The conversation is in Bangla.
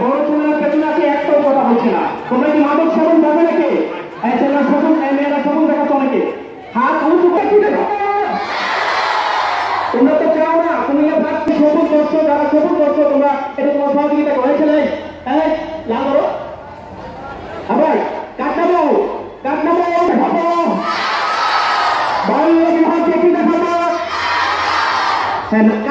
বড় ছেলেরা পেছনে আছে, একটাও কথা বলছে না। তোমরা কি মাদক সেবন যাবে নাকি? ছেলেরা সেবন, মেয়েরা সেবন দেখাচ্ছ অনেকে, হাত উঁচু করে তুলে দাও। তোমরা তো চাও না কুমিল্লা প্রার্থী সবুজ করছো, যারা সবুজ করছো তোমরা এটা তোমার সহযোগিতা করেছে নাই? হ্যাঁ, লাভ করো আবার কাটাবো কাটাবো দেখাবো, বাল্য বিবাহকে কি দেখাবো? হ্যাঁ